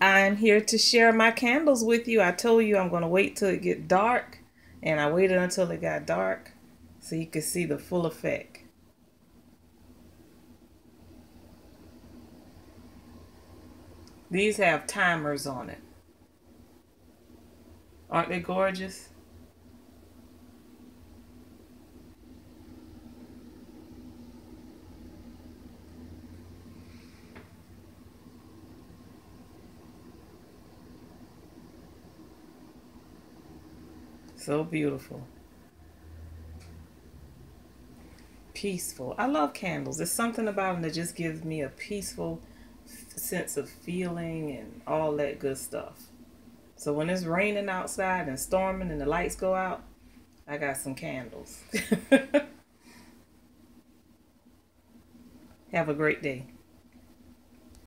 I'm here to share my candles with you. I told you I'm going to wait till it get dark, and I waited until it got dark so you could see the full effect. These have timers on it. Aren't they gorgeous? So beautiful. Peaceful. I love candles. There's something about them that just gives me a peaceful sense of feeling and all that good stuff. So when it's raining outside and storming and the lights go out, I got some candles. Have a great day.